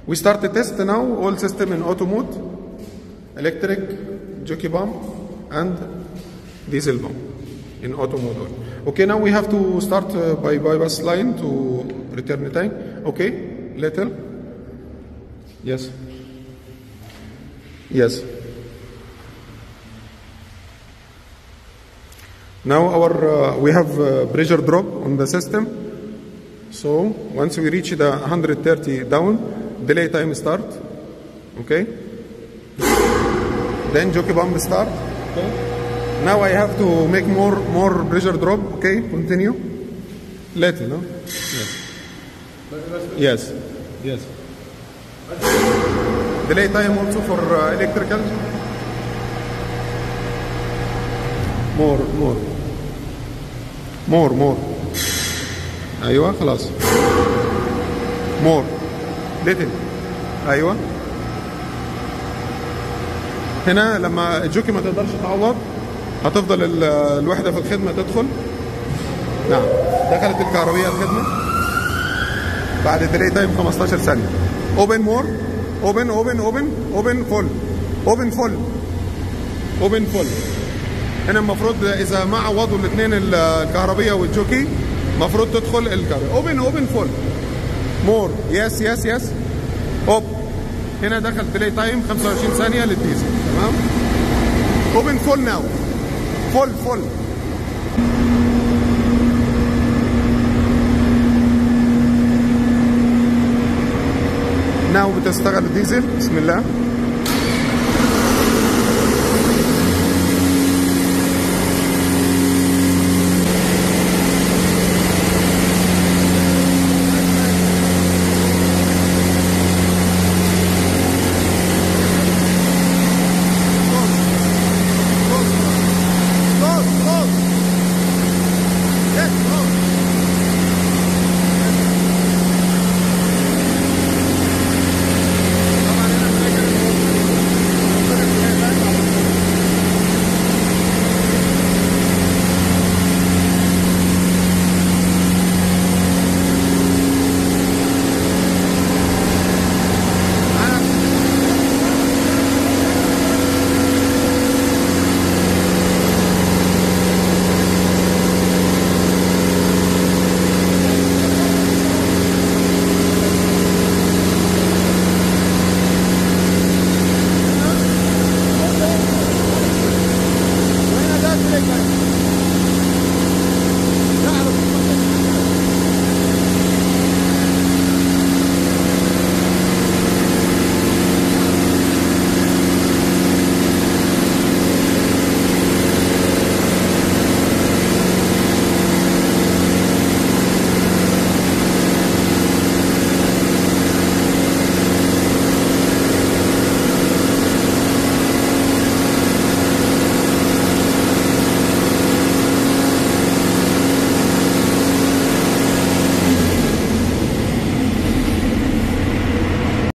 We start the test now. All system in auto mode, electric, jockey pump, and diesel pump in auto mode. Okay, now we have to start by bypass line to return the tank. Okay, little. Yes. Yes. Now we have pressure drop on the system. So once we reach the 130 down, delay time start. Okay. Then jockey pump start. Okay. Now I have to make more pressure drop. Okay, continue. Little, no? Yes. Yes. Yes. Delay time also for electrical. more. ايوه خلاص. more. little. ايوه. هنا لما الجوكي ما تقدرش تعوض هتفضل الوحده في الخدمه تدخل. نعم، دخلت الكهربيه الخدمه بعد ديلي تايم 15 ثانيه. اوبن مور. اوبن فول. هنا المفروض اذا ما عوضوا الاثنين الكهربيه والجوكي المفروض تدخل الكهربيه. اوبن فول. مور. يس. اوب. هنا دخل ديلي تايم 25 ثانيه للديزل. تمام. اوبن فول ناو. فول. ناو بتشتغل الديزل. بسم الله.